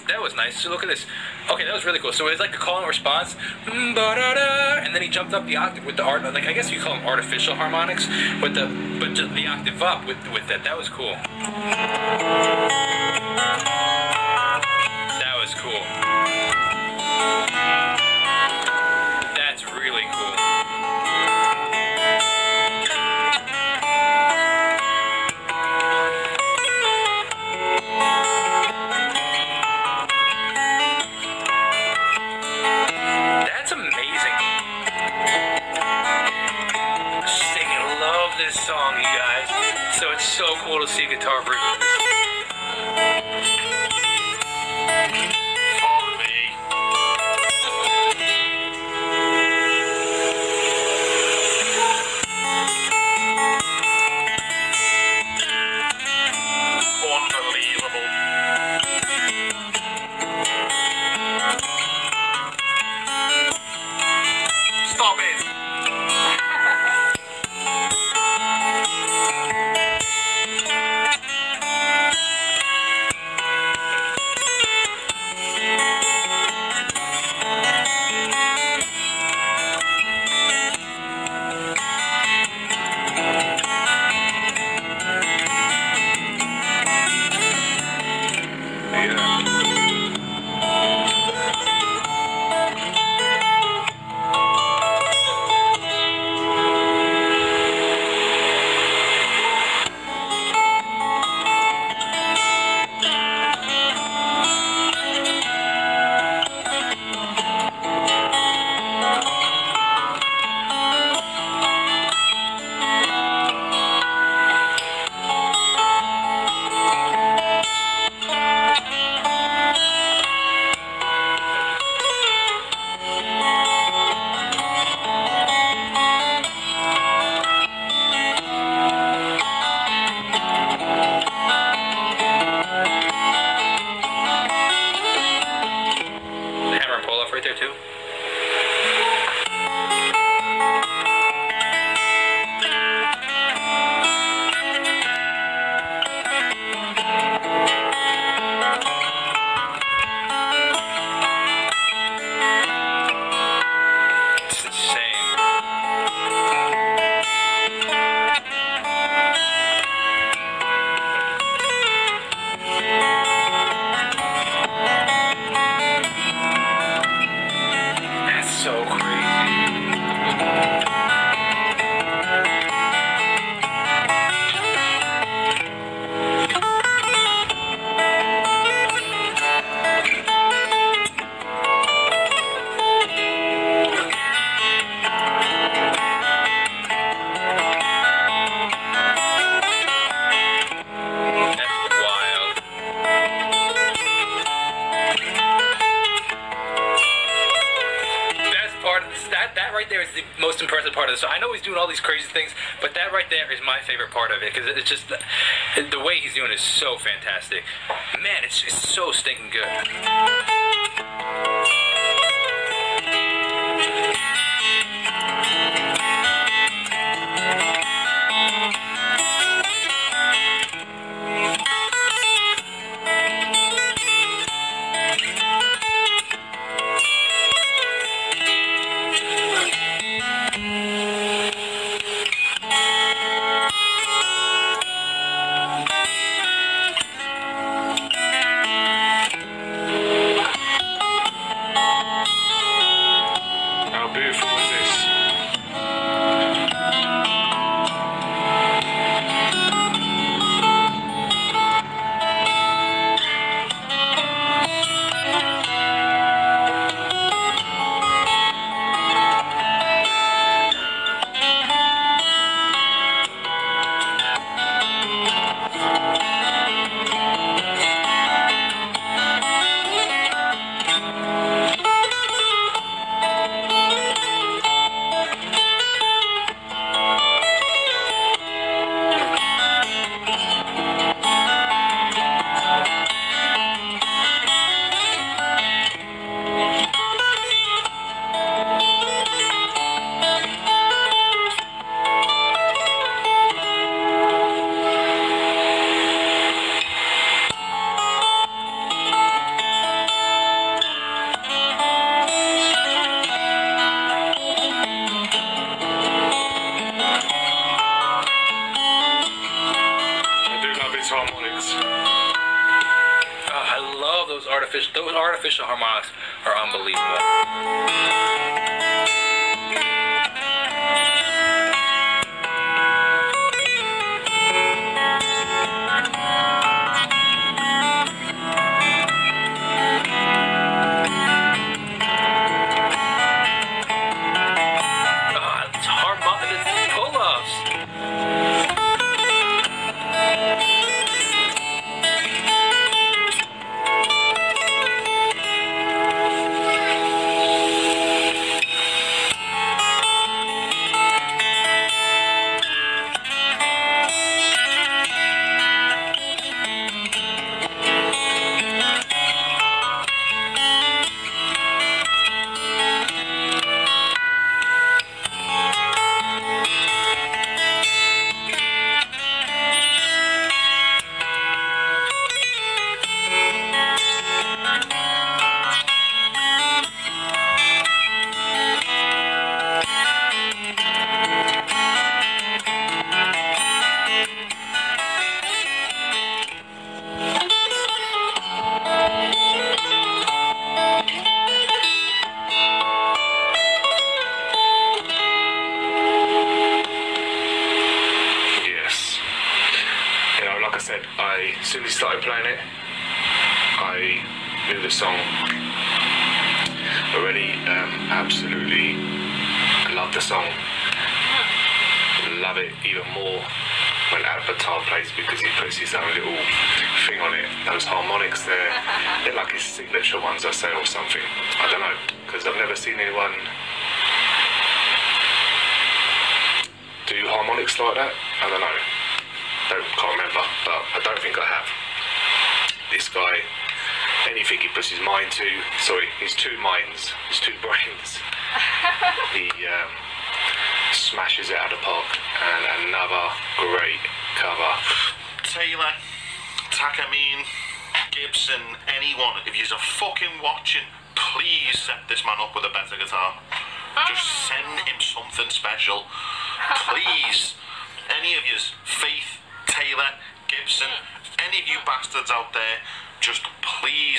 that was nice. So look at this. Okay, that was really cool. So it was like a call and response, and then he jumped up the octave with the art. Like I guess you call them artificial harmonics, with but just the octave up with that. That was cool. That was cool. That's really cool. That's amazing. I love this song, you guys. So it's so cool to see a guitar version of this. Stop it! Right there too. It's insane. So crazy. That right there is the most impressive part of this. So I know he's doing all these crazy things, but that right there is my favorite part of it, because it's just the way he's doing it is so fantastic. Man, it's so stinking good. love those artificial harmonics are unbelievable. As soon as he started playing it, I knew the song already. Absolutely love the song. Love it even more when Avatar plays, because he puts his own little thing on it. Those harmonics there, they're like his signature ones, I say, or something. I don't know, because I've never seen anyone do harmonics like that. I don't know. Can't remember, but I don't think I have. This guy, anything he puts his mind to, his two minds, his two brains, he smashes it out of the park. And another great cover. Taylor, Takamine, Gibson, anyone, if you're fucking watching, please set this man up with a better guitar. Just send him something special. Please. Any of yous, Faith, Taylor, Gibson, any of you bastards out there, just please